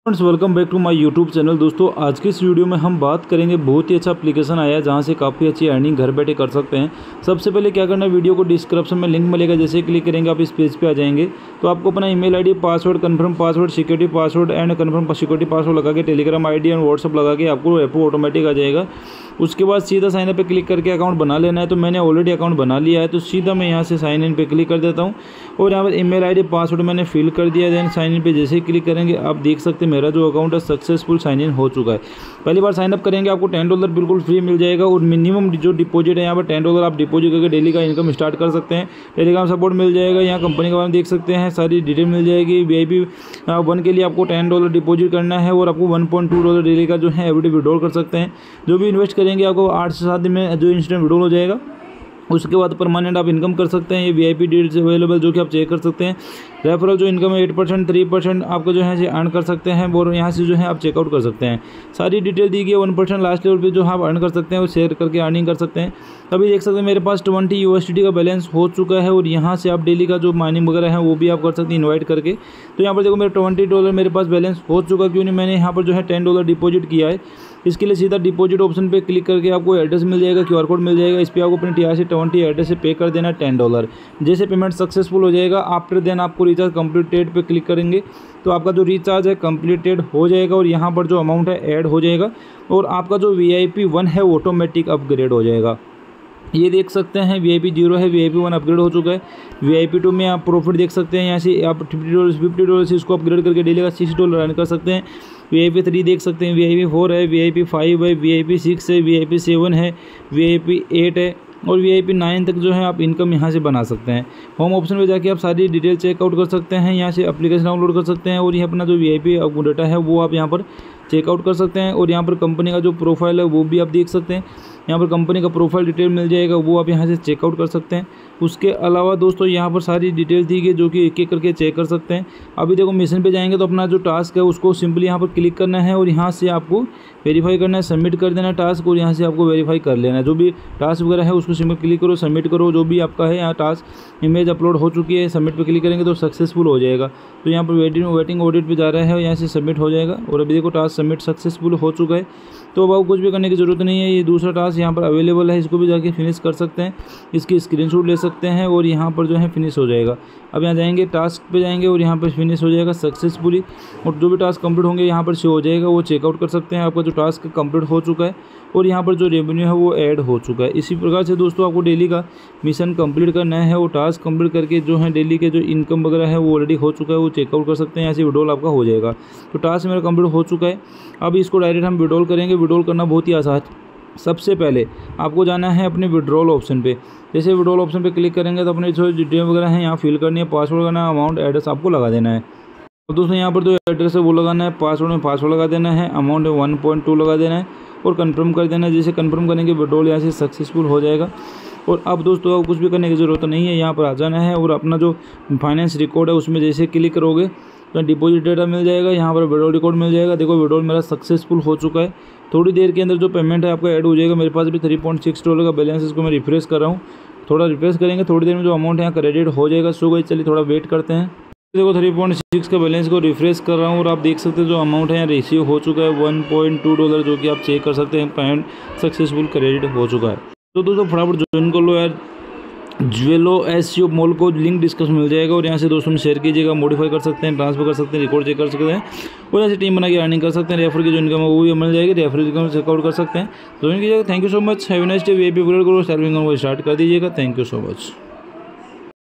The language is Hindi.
Friends welcome back to my YouTube channel. दोस्तों आज के इस वीडियो में हम बात करेंगे, बहुत ही अच्छा एप्लीकेशन आया है जहां से काफ़ी अच्छी अर्निंग घर बैठे कर सकते हैं। सबसे पहले क्या करना है, वीडियो को डिस्क्रिप्शन में लिंक मिलेगा, जैसे क्लिक करेंगे आप इस पेज पे आ जाएंगे। तो आपको अपना email ID, password, confirm password, security password and confirm security password लगा के टेलीग्राम आईडी और व्हाट्सअप लगा के आपको ऐप ऑटोमेटिक आ जाएगा। उसके बाद सीधा साइन अप पे क्लिक करके अकाउंट बना लेना है। तो मैंने ऑलरेडी अकाउंट बना लिया है, तो सीधा मैं यहाँ से साइन इन पे क्लिक कर देता हूँ और यहाँ पर ईमेल आईडी पासवर्ड मैंने फिल कर दिया। देन साइन इन पे जैसे ही क्लिक करेंगे आप देख सकते हैं मेरा जो अकाउंट है सक्सेसफुल साइन इन हो चुका है। पहली बार साइन अप करेंगे आपको $10 बिल्कुल फ्री मिल जाएगा और मिनिमम जो डिपॉजिट है यहाँ पर $10 आप डिपॉजिट करके डेली का इनकम स्टार्ट कर सकते हैं। टेलीग्राम सपोर्ट मिल जाएगा, यहाँ कंपनी के बारे में देख सकते हैं, सारी डिटेल मिल जाएगी। VIP 1 के लिए आपको $10 डिपॉजिट करना है और आपको $1.2 डेली का जो है एवरीडे विड्रॉल कर सकते हैं। जो भी इन्वेस्ट करेंगे आपको 8 से 7 दिन में जो इंस्टेंट विड्रॉल हो जाएगा। उसके बाद परमानेंट आप इनकम कर सकते हैं। ये VIP डील्स अवेलेबल जो कि आप चेक कर सकते हैं। रेफरल जो इनकम है 8%, 3% आपको जो है अर्न कर सकते हैं और यहाँ से जो है आप चेकआउट कर सकते हैं। सारी डिटेल दी गई है। 1% लास्ट लेवल पे जो आप अर्न कर सकते हैं वो शेयर करके अर्निंग कर सकते हैं। अभी देख सकते हैं मेरे पास 20 USDT का बैलेंस हो चुका है और यहाँ से आप डेली का जो माइनिंग वगैरह है वो भी आप कर सकते हैं इन्वाइट करके। तो यहाँ पर देखो मेरा $20 मेरे पास बैलेंस हो चुका, क्यों नहीं, मैंने यहाँ पर जो है $10 डिपॉजिट किया है। इसके लिए सीधा डिपॉजिट ऑप्शन पे क्लिक करके आपको एड्रेस मिल जाएगा, QR कोड मिल जाएगा। इस पर आपको अपने TRC20 एड्रेस से पे कर देना है $10। जैसे पेमेंट सक्सेसफुल हो जाएगा आफ्टर देन आपको रिचार्ज कंप्लीटेड पे क्लिक करेंगे तो आपका जो रिचार्ज है कंप्लीटेड हो जाएगा और यहाँ पर जो अमाउंट है ऐड हो जाएगा और आपका जो VIP 1 है ऑटोमेटिक अपग्रेड हो जाएगा। ये देख सकते हैं VIP 0 है, VIP 1 अपग्रेड हो चुका है। VIP 2 में आप प्रॉफिट देख सकते हैं, यहाँ से आप $50 से इसको अपग्रेड करके डेली का $60 अर्न कर सकते हैं। VIP 3 देख सकते हैं, VIP 4 है, VIP 5 है, VIP 6 है, VIP 7 है, VIP 8 है और VIP 9 तक जो है आप इनकम यहाँ से बना सकते हैं। होम ऑप्शन पे जाके आप सारी डिटेल चेकआउट कर सकते हैं। यहाँ से एप्लीकेशन डाउनलोड कर सकते हैं और ये अपना जो VIP डाटा है वो आप यहाँ पर चेकआउट कर सकते हैं और यहाँ पर कंपनी का जो प्रोफाइल है वो भी आप देख सकते हैं। यहाँ पर कंपनी का प्रोफाइल डिटेल मिल जाएगा, वो आप यहाँ से चेकआउट कर सकते हैं। उसके अलावा दोस्तों यहाँ पर सारी डिटेल दी गई जो कि एक एक करके चेक कर सकते हैं। अभी देखो मिशन पे जाएंगे तो अपना जो टास्क है उसको सिंपली यहाँ पर क्लिक करना है और यहाँ से आपको वेरीफाई करना है, सबमिट कर देना है टास्क और यहाँ से आपको वेरीफाई कर लेना है। जो भी टास्क वगैरह है उसको सिंपल क्लिक करो, सबमिट करो। जो भी आपका है यहाँ टास्क इमेज अपलोड हो चुकी है, सबमिट पे क्लिक करेंगे तो सक्सेसफुल हो जाएगा। तो यहाँ पर वेटिंग ऑडिट पे जा रहा है, यहाँ से सबमिट हो जाएगा और अभी देखो टास्क सबमिट सक्सेसफुल हो चुका है। तो अब कुछ भी करने की ज़रूरत नहीं है, ये दूसरा टास्क यहाँ पर अवेलेबल है, इसको भी जाके फिनिश कर सकते हैं। इसकी स्क्रीनशॉट ले सकते हैं और यहाँ पर जो है फिनिश हो जाएगा। अब यहाँ जाएंगे टास्क पे जाएंगे और यहाँ पर फिनिश हो जाएगा सक्सेसफुली और जो भी टास्क कंप्लीट होंगे यहाँ पर शो हो जाएगा, वो चेकआउट कर सकते हैं। आपका जो टास्क कंप्लीट हो चुका है और यहाँ पर जो रेवेन्यू है वो ऐड हो चुका है। इसी प्रकार से दोस्तों आपको डेली का मिशन कंप्लीट करना है और टास्क कंप्लीट करके जो है डेली के जो इनकम वगैरह है वो ऑलरेडी हो चुका है, वो चेकआउट कर सकते हैं। यहाँ से विड्रॉल आपका हो जाएगा। तो टास्क मेरा कंप्लीट हो चुका है। अब इसको डायरेक्ट हम विड्रॉल करेंगे। विड्रॉल करना बहुत ही आसान। सबसे पहले आपको जाना है अपने विड्रॉल ऑप्शन पे। जैसे विड्रॉल ऑप्शन पे क्लिक करेंगे तो अपने जो डिटेल वगैरह है यहाँ फिल करनी है, पासवर्ड लगाना है, अमाउंट एड्रेस आपको लगा देना है। तो दोस्तों यहाँ पर जो एड्रेस है वो लगाना है, पासवर्ड में पासवर्ड लगा देना है, अमाउंट 1.2 लगा देना है और कंफर्म कर देना है। जैसे कंफर्म करेंगे विड्रॉल यहाँ से सक्सेसफुल हो जाएगा। और अब दोस्तों कुछ भी करने की ज़रूरत नहीं है, यहाँ पर आ जाना है और अपना जो फाइनेंस रिकॉर्ड है उसमें जैसे क्लिक करोगे तो डिपॉजिट डेटा मिल जाएगा, यहाँ पर विड्रॉल रिकॉर्ड मिल जाएगा। देखो विड्रॉल मेरा सक्सेसफुल हो चुका है। थोड़ी देर के अंदर जो पेमेंट है आपका ऐड हो जाएगा। मेरे पास भी $3.6 का बैलेंस है, इसको मैं रिफ्रेश कर रहा हूँ। थोड़ा रिफ्रेश करेंगे, थोड़ी देर में जो अमाउंट है यहाँ क्रेडिट हो जाएगा। सो गई, चलिए थोड़ा वेट करते हैं। देखो 3.6 का बैलेंस को रिफ्रेश कर रहा हूँ और आप देख सकते हैं जो अमाउंट है यहाँ रिसीव हो चुका है $1.2, जो कि आप चेक कर सकते हैं। पेमेंट सक्सेसफुल क्रेडिट हो चुका है। तो दोस्तों फटाफट ज्वाइन कर लो यार ज्वेलो SEO मॉल को, लिंक डिस्क्रिप्शन मिल जाएगा और यहाँ से दोस्तों में शेयर कीजिएगा, मॉडिफाई कर सकते हैं, ट्रांसफर कर सकते हैं, रिकॉर्ड चेक कर सकते हैं और यहाँ से टीम बना के अर्निंग कर सकते हैं। रेफर की जो इनकम है वो भी मिल जाएगी, रेफर इनकम चेकआउट कर सकते हैं। ज्वाइन कीजिएगा। Thank you so much. Have a nice day. VIP upgrade करो, सेल्फ इनकम को स्टार्ट कर दीजिएगा। Thank you so much.